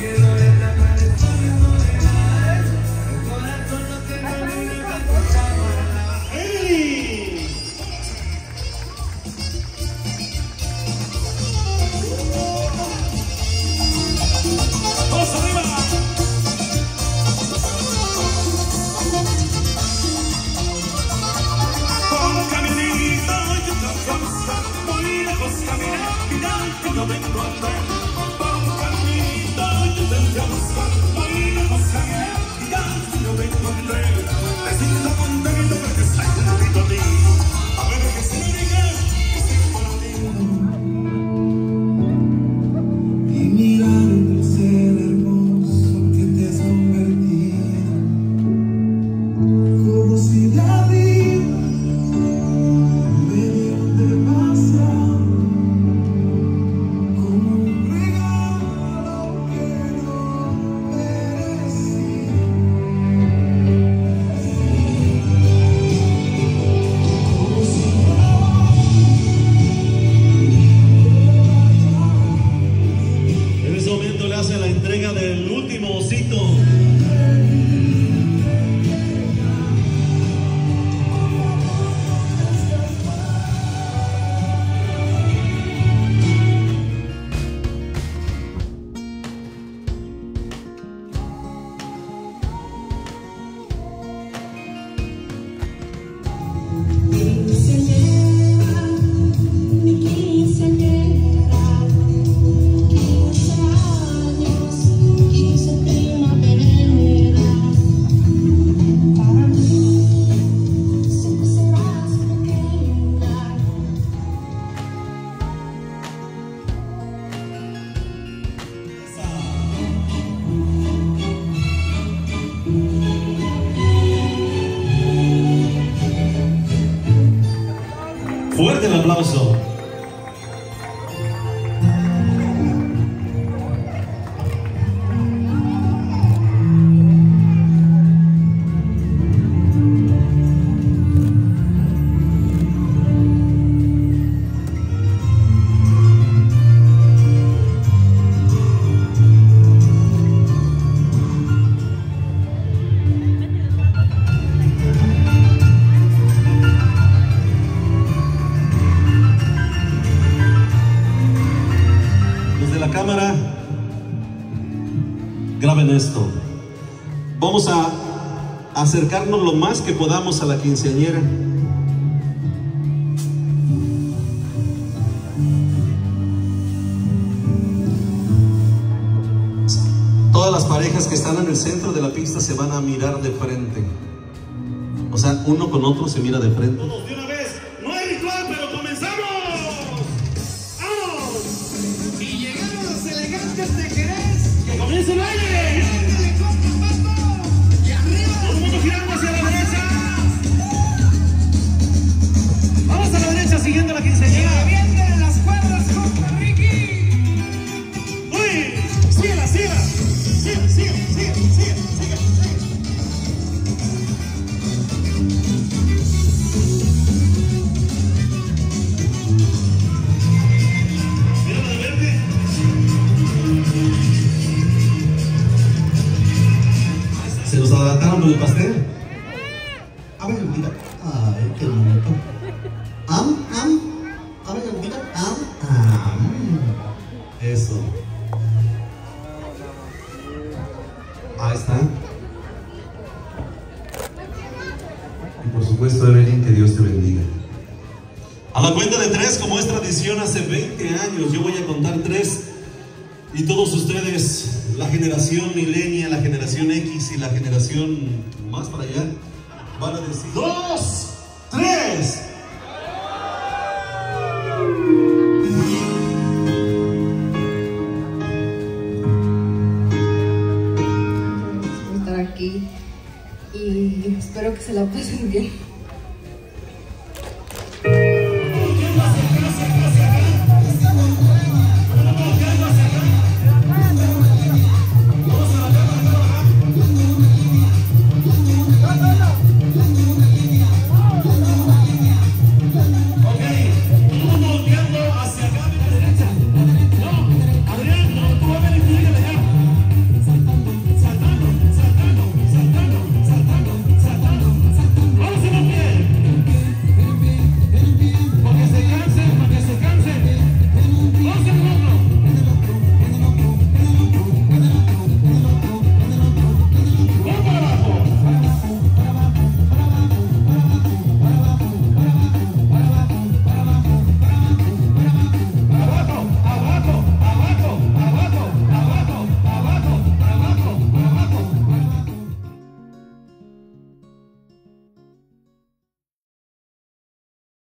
No me encontré por un caminito, yo te fui a buscar, voy lejos caminé, y ya no me encontré. Me siento contento porque estás junto a mí, a ver que se me diga que estoy por ti. Y mirar el ser hermoso que te has convertido, como si la vida me dieron demasiado. Hace la entrega del último osito. Fuerte el aplauso. La cámara, graben esto. Vamos a acercarnos lo más que podamos a la quinceañera. Todas las parejas que están en el centro de la pista se van a mirar de frente. O sea, uno con otro se mira de frente. Todos de una vez. No hay ritual, pero comenzamos. ¡Que comience el baile! ¡Y arriba! ¡Todo el mundo girando hacia la derecha! Vamos a la derecha siguiendo la quinceañera. ¡Vienen las cuerdas, compa Ricky! ¡Uy! ¡Síguela, síguela! ¡Sigue, sigue, sigue, sigue, sigue! Mira la de verde. ¿Se nos adelantaron con el pastel? A ver, mira. Ay, qué bonito. A ver, mira. Eso. Ahí está. Y por supuesto, Evelyn, que Dios te bendiga. A la cuenta de 3, como es tradición hace 20 años, yo voy a contar 3. Y todos ustedes, la generación millennial, la generación X y la generación más para allá, van a decir 2, 3. Por estar aquí y espero que se la pasen bien.